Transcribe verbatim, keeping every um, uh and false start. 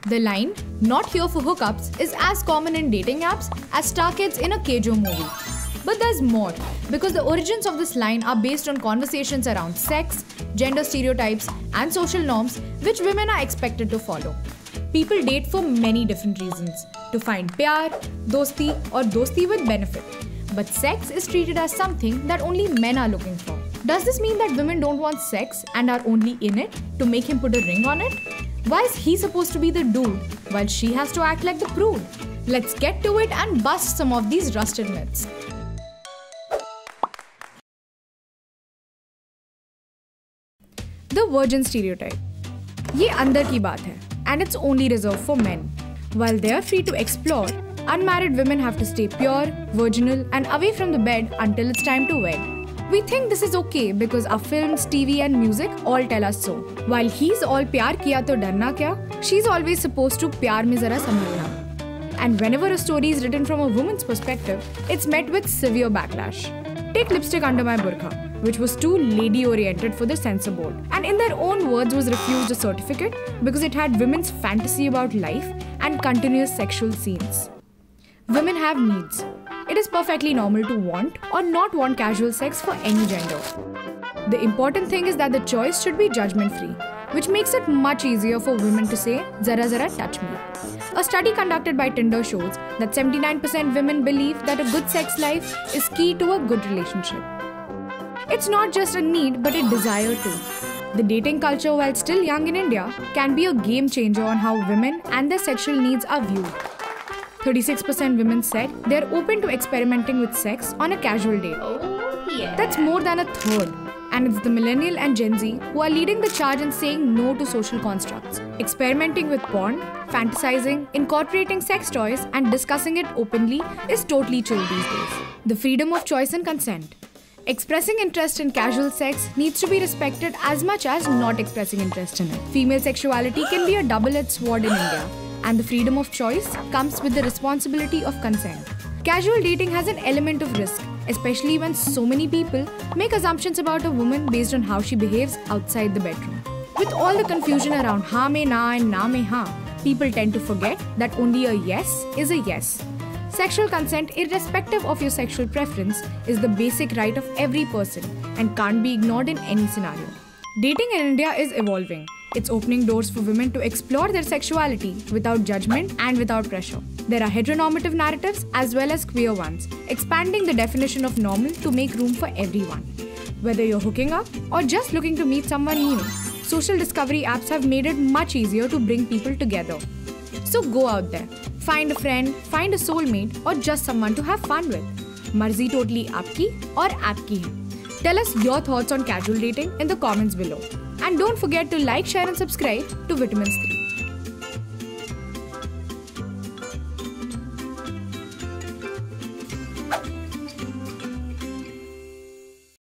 The line, "not here for hookups," is as common in dating apps as star kids in a Kejo movie. But there's more, because the origins of this line are based on conversations around sex, gender stereotypes, and social norms which women are expected to follow. People date for many different reasons, to find pyar, dosti, or dosti with benefit. But sex is treated as something that only men are looking for. Does this mean that women don't want sex and are only in it to make him put a ring on it? Why is he supposed to be the dude while she has to act like the prude? Let's get to it and bust some of these rusted myths. The virgin stereotype. ये अंदर की बात है, and it's only reserved for men. While they are free to explore, unmarried women have to stay pure, virginal, and away from the bed until it's time to wed. We think this is okay because our films, T V, and music all tell us so. While he's all प्यार किया तो डरना क्या, she's always supposed to प्यार में जरा संभलना. And whenever a story is written from a woman's perspective, it's met with severe backlash. Take Lipstick Under My Burqa, which was too lady-oriented for the censor board, and in their own words was refused a certificate because it had women's fantasy about life and continuous sexual scenes. Women have needs. It is perfectly normal to want or not want casual sex for any gender. The important thing is that the choice should be judgment-free, which makes it much easier for women to say, "Zara zara touch me." A study conducted by Tinder shows that seventy-nine percent women believe that a good sex life is key to a good relationship. It's not just a need, but a desire too. The dating culture, while still young in India, can be a game changer on how women and their sexual needs are viewed. thirty-six percent women said they're open to experimenting with sex on a casual date. Oh, yeah. That's more than a third. And it's the millennial and Gen Z who are leading the charge in saying no to social constructs. Experimenting with porn, fantasizing, incorporating sex toys, and discussing it openly is totally chill these days. The freedom of choice and consent. Expressing interest in casual sex needs to be respected as much as not expressing interest in it. Female sexuality can be a double-edged sword in India, and the freedom of choice comes with the responsibility of consent. Casual dating has an element of risk, especially when so many people make assumptions about a woman based on how she behaves outside the bedroom. With all the confusion around haan mein na and na mein haan, people tend to forget that only a yes is a yes. Sexual consent, irrespective of your sexual preference, is the basic right of every person and can't be ignored in any scenario. Dating in India is evolving. It's opening doors for women to explore their sexuality without judgment and without pressure. There are heteronormative narratives as well as queer ones, expanding the definition of normal to make room for everyone. Whether you're hooking up or just looking to meet someone new, social discovery apps have made it much easier to bring people together. So go out there, find a friend, find a soulmate, or just someone to have fun with. Marzi totally aapki aur aapki hai. Tell us your thoughts on casual dating in the comments below. And don't forget to like, share and subscribe to Vitamins three.